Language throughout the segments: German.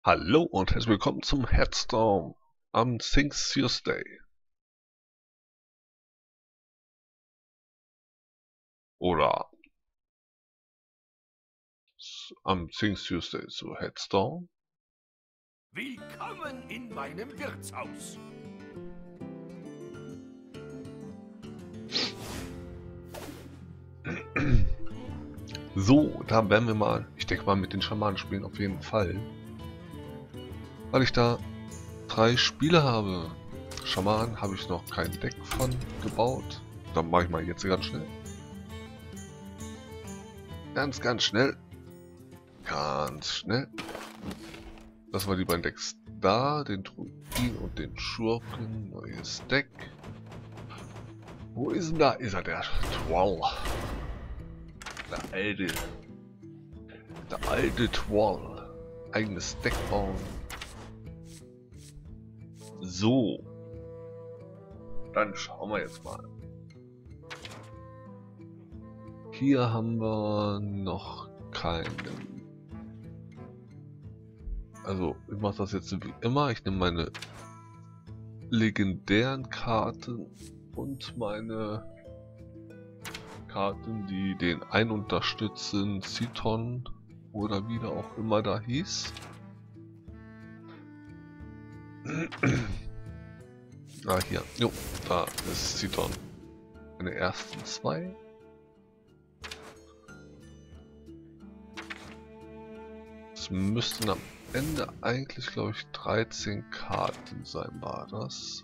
Hallo und herzlich willkommen zum Headstorm am Things Tuesday. Oder am Things Tuesday zu Headstorm. Willkommen in meinem Wirtshaus. So, da werden wir mal, ich denke mal mit den Schamanen spielen auf jeden Fall. Weil ich da 3 Spiele habe. Schamanen habe ich noch kein Deck von gebaut. Dann mache ich mal jetzt ganz schnell. Ganz schnell. Ganz schnell. Das war die beiden Decks da, den Druiden und den Schurken. Neues Deck. Wo ist denn da? Ist er, der Troll. Der alte Troll. Eigenes Deck bauen. So. Dann schauen wir jetzt mal. Hier haben wir noch keinen. Also, ich mache das jetzt wie immer. Ich nehme meine legendären Karten und meine Karten, die den einen unterstützen, Citon oder wie der auch immer da hieß. Ah, hier. Jo, da ist Citon. Meine ersten 2. Es müssten am Ende eigentlich, glaube ich, 13 Karten sein, war das.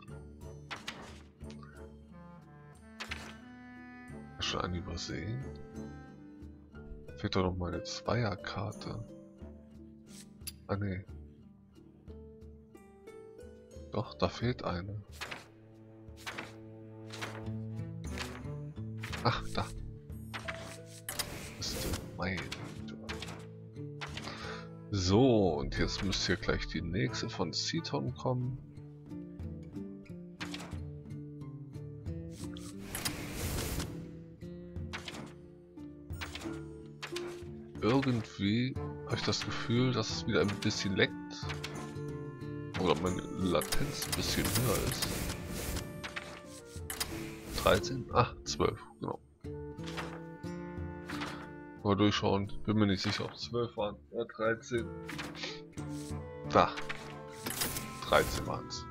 Schon eine übersehen. Fehlt doch noch mal eine Zweierkarte. Ah ne. Doch, da fehlt eine. Ach, da. Ist meine. So, und jetzt müsste hier gleich die nächste von Citon kommen. Irgendwie habe ich das Gefühl, dass es wieder ein bisschen leckt. Oder meine Latenz ein bisschen höher ist. 13? Ach, 12, genau. Mal durchschauen, bin mir nicht sicher, ob 12 waren. Ja, 13. Da. 13 waren es.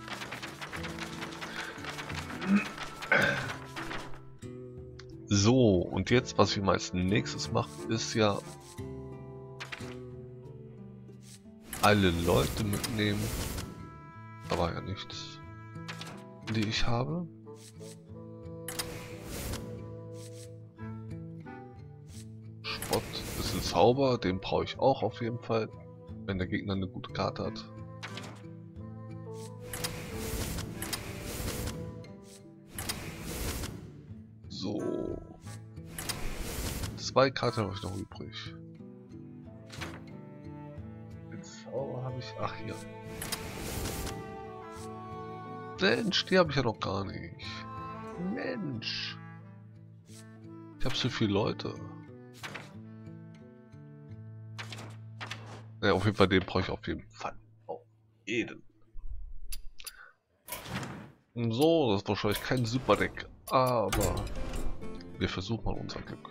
So, und jetzt, was ich als nächstes mache, ist ja alle Leute mitnehmen. Da war ja nichts, die ich habe. Spott ist ein Zauber, den brauche ich auch auf jeden Fall, wenn der Gegner eine gute Karte hat. So. 2 Karten habe ich noch übrig. Den Zauber habe ich. Ach, hier. Mensch, die habe ich ja noch gar nicht. Mensch. Ich habe so viele Leute. Ja, auf jeden Fall, den brauche ich auf jeden Fall. Auf jeden. So, das ist wahrscheinlich kein super Deck, aber wir versuchen mal unser Glück.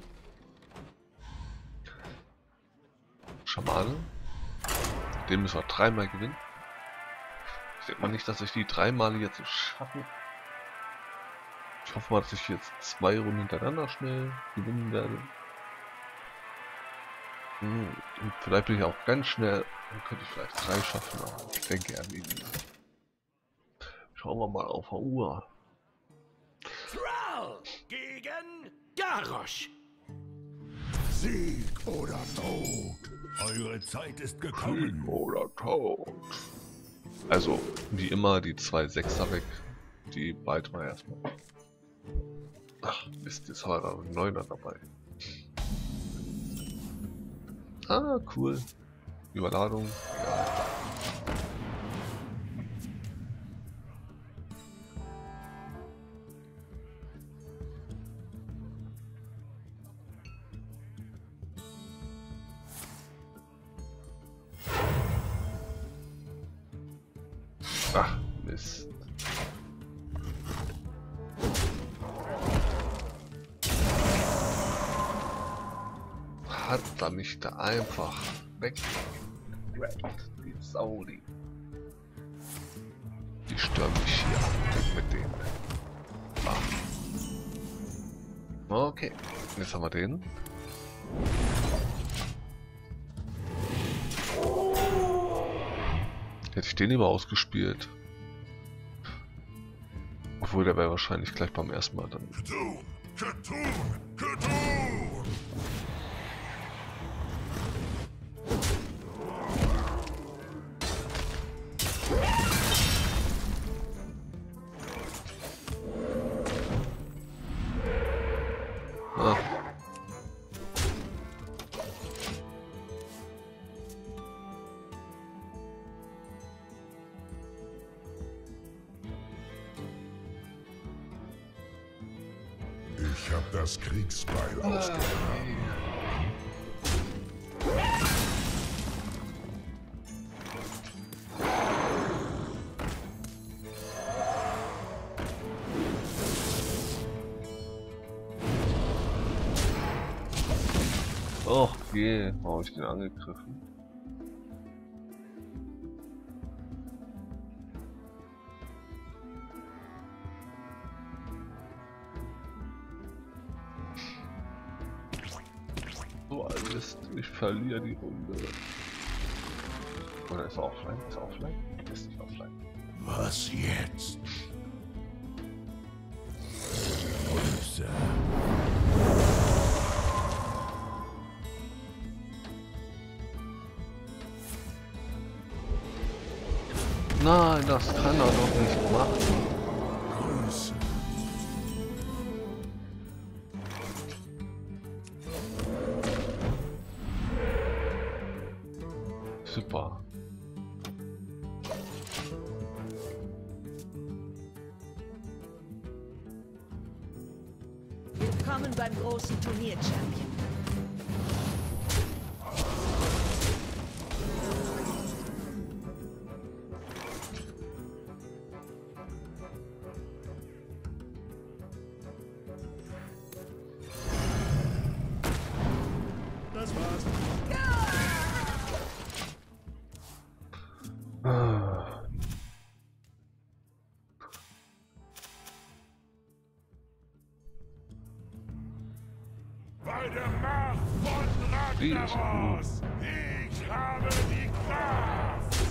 Schamane. Den müssen wir 3-mal gewinnen. Ich denke mal nicht, dass ich die 3 Male jetzt schaffe. Ich hoffe mal, dass ich jetzt 2 Runden hintereinander schnell gewinnen werde. Und vielleicht bin ich auch ganz schnell. Dann könnte ich vielleicht 3 schaffen, aber ich denke eher weniger. Schauen wir mal auf der Uhr. Thrall gegen Garrosh. Sieg oder Tod. Eure Zeit ist gekommen. Oder Tod. Also, wie immer, die 2 Sechser weg. Die behalten wir erstmal. Ach, Mist, jetzt war da ein 9er dabei. Ah, cool. Überladung. Ja. Ach, Mist. Hat er mich da einfach weggerappt, die Saudi. Die stören mich hier weg mit denen. Ah. Okay, jetzt haben wir den. Hätte ich den lieber ausgespielt. Obwohl, der wäre wahrscheinlich gleich beim ersten Mal dann. Ah. Ich hab das Kriegsbeil ausgegraben. Oh je, habe ich den angegriffen. So alles, ich verliere die Runde. Oder ist er offline? Ist er offline? Ist nicht offline. Was jetzt? Größe. Nein, das kann er doch nicht machen. Größe. Super. Willkommen beim großen Turnier, Champion. Das war's. Bei der Macht von Die ist Ragnaros. Ich habe die Kraft.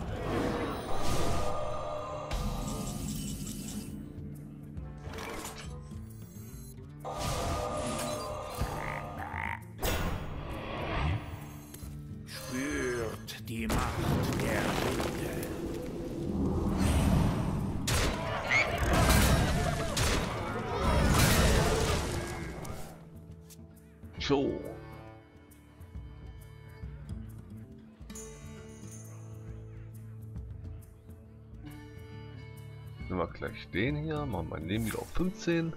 Spürt die Macht der Winde. So. Nehmen wir gleich den hier, machen mein Leben wieder auf 15.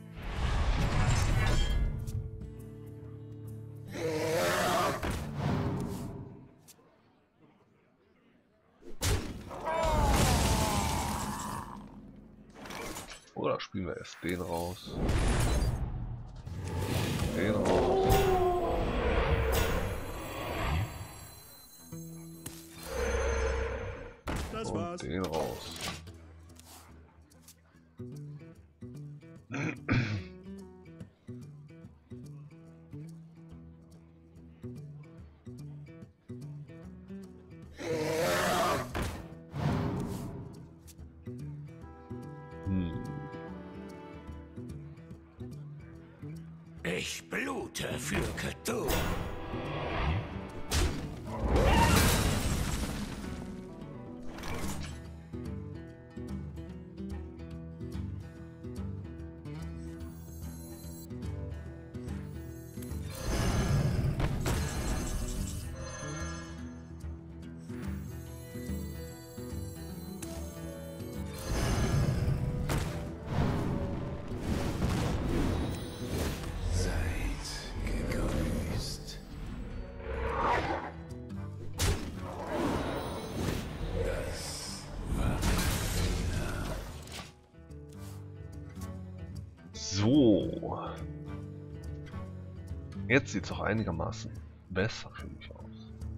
Oder spielen wir erst den raus. Den raus. Das Und war's. den raus. Ich blute für Cthulhu. Seid gegrüßt. So. Jetzt sieht es auch einigermaßen besser für mich aus.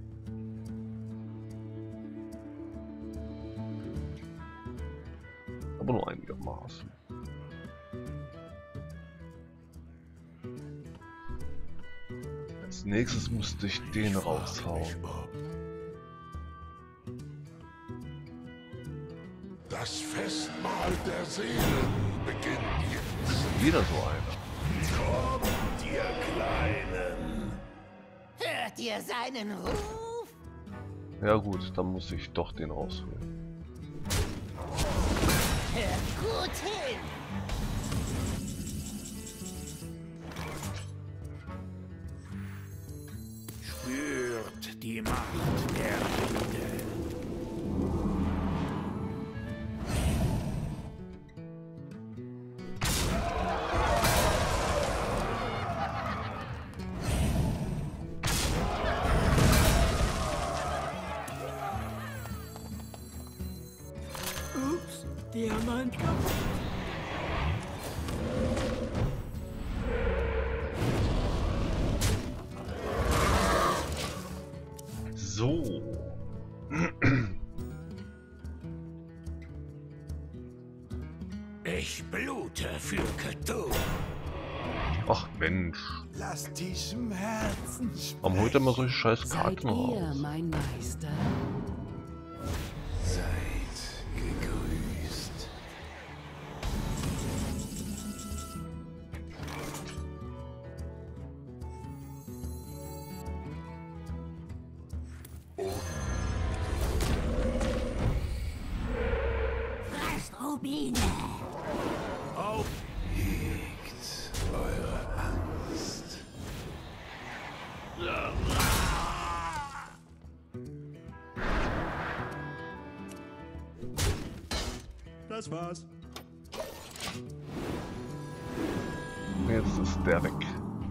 Aber nur einigermaßen. Als nächstes müsste ich den raushauen. Das Festmahl der Seelen beginnt jetzt. Wieder so einer. Kommt, ihr Kleinen. Hört ihr seinen Ruf? Ja gut, dann muss ich doch den rausholen. Hört gut hin. Spürt die Macht der Winde. Ups, Diamant kaputt. So. Ich blute für Cthulhu. Ach Mensch. Lass die Schmerzen Warum holt er immer solche scheiß Seid Karten ihr raus? mein Meister? Seid gegrüßt. Fresst Rubine. Hegt eure Angst. Das war's. Jetzt ist der weg.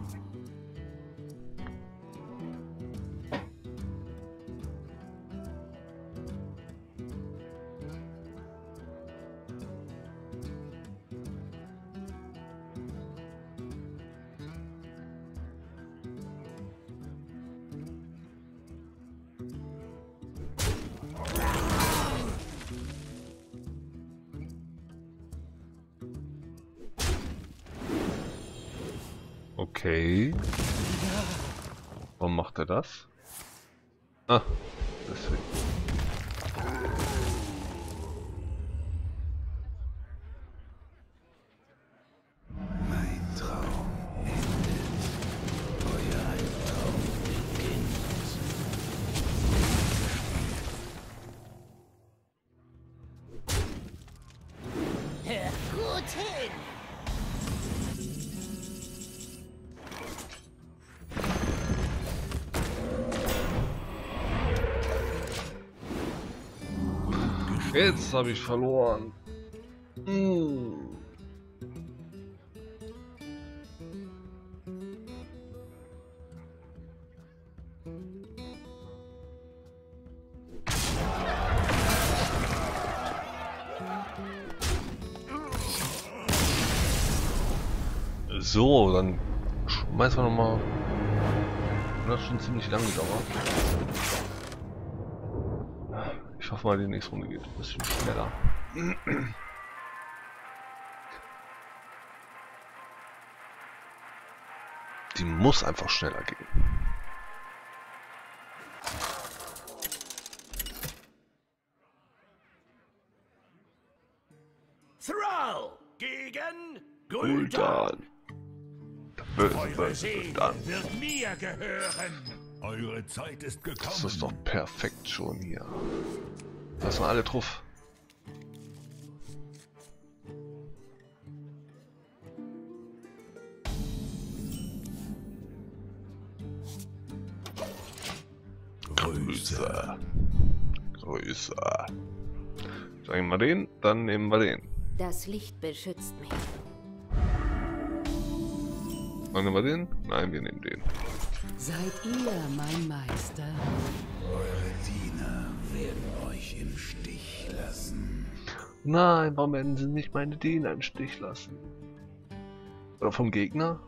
Okay. Warum macht er das? Ah, deswegen. Mein Traum endet. Euer Albtraum beginnt. Hört gut hin. Jetzt habe ich verloren. So, dann schmeißen wir nochmal. Das hat schon ziemlich lange gedauert. Ich hoffe mal, die nächste Runde geht ein bisschen schneller. Die muss einfach schneller gehen. Thrall gegen Gul'dan. Gul'dan. Der böse, Eure böse Seele Gul'dan. wird mir gehören. Eure Zeit ist gekommen. Das ist doch perfekt schon hier. Da sind alle drauf. Grüße. Grüße. Sagen wir mal den, dann nehmen wir den. Das Licht beschützt mich. Dann nehmen wir den? Nein, wir nehmen den. Seid ihr mein Meister? Eure Diener werden euch im Stich lassen. Nein, warum werden sie nicht meine Diener im Stich lassen? Oder vom Gegner.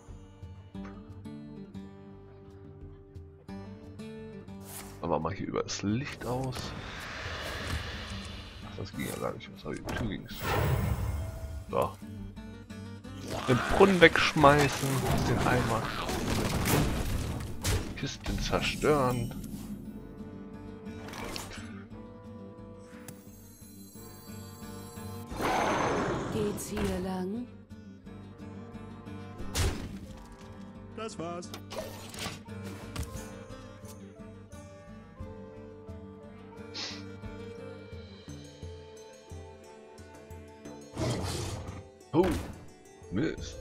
Aber mal hier über das Licht aus. Ach, das ging ja gar nicht. Was habe ich? Die Tür ging es. So. Den Brunnen wegschmeißen. Den Eimer. Kisten zerstören. Geht's hier lang? Das war's. Oh, Mist.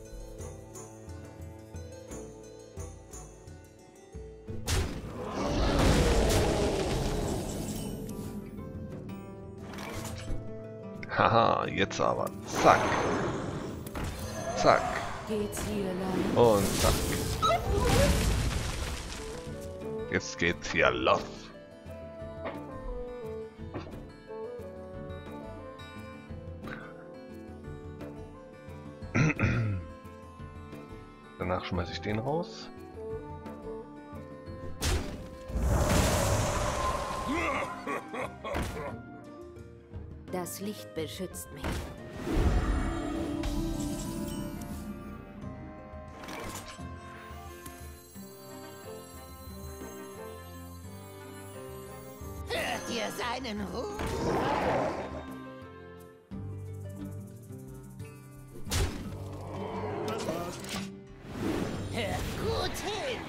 Haha, jetzt aber. Zack. Zack. Geht's hier lang? Und zack. Jetzt geht's hier los. Danach schmeiße ich den raus. Das Licht beschützt mich. Hört ihr seinen Ruf? Das war's. Hört gut hin!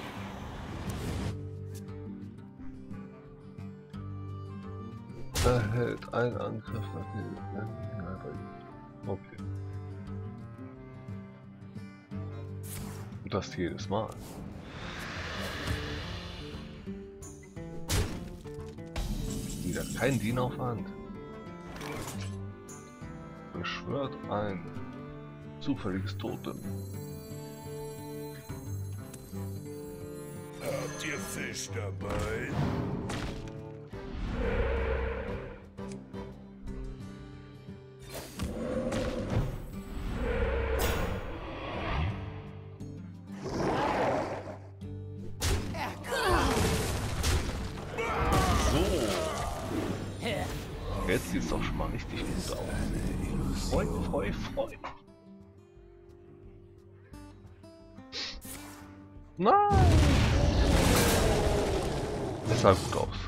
Erhält ein Angriff nach dem. Okay. Und das jedes Mal. Wieder kein Dienaufwand. Beschwört ein zufälliges Totem. Habt ihr Fisch dabei? Jetzt sieht es doch schon mal richtig gut aus. Freu. Nein! Es sah gut aus.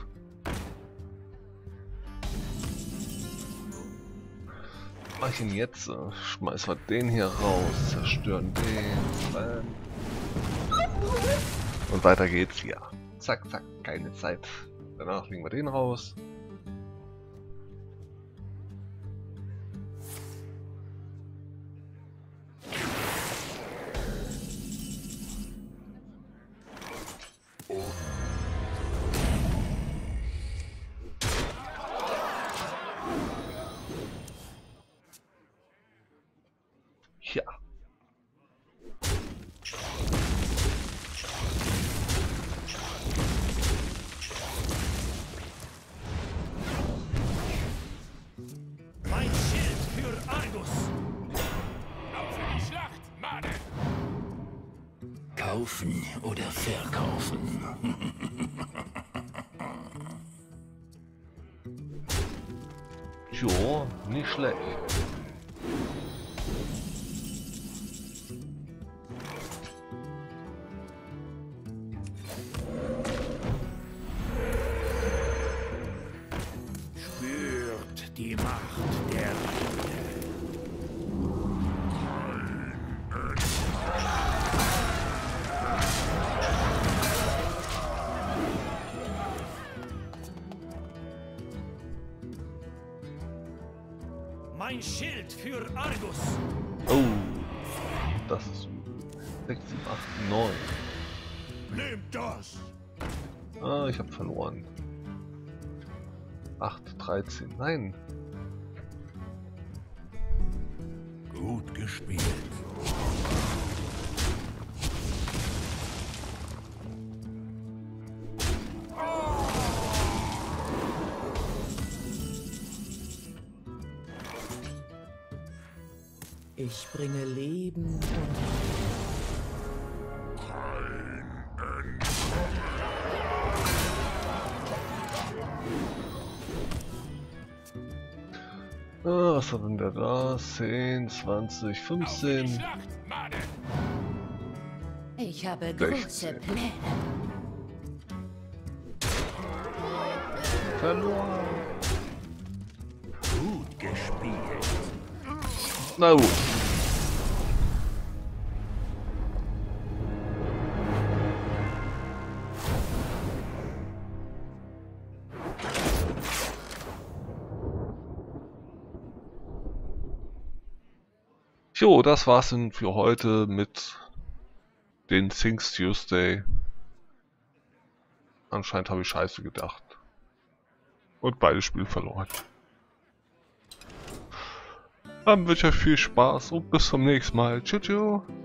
Was ich denn jetzt? Schmeißen wir den hier raus, zerstören den. Und weiter geht's hier. Zack, zack, keine Zeit. Danach legen wir den raus. Ja. Mein Schild für Argus. Auf für die Schlacht, Mane. Kaufen oder verkaufen? Jo, nicht schlecht. Spürt die Macht der Liebe. Mein Schild für Argus. Oh, das ist 6, 7, 8, 9. Nehmt das. Ah, ich habe verloren. 8, 13. Nein. Gut gespielt. Ich bringe Leben und Was hat denn der da? 10, 20, 15. Ich habe große 16. Pläne. Verloren. Gut gespielt. Na gut. Jo, das war's denn für heute mit den Things Tuesday. Anscheinend habe ich Scheiße gedacht. Und beide Spiele verloren. Dann wünsche ich euch viel Spaß und bis zum nächsten Mal. Tschüss.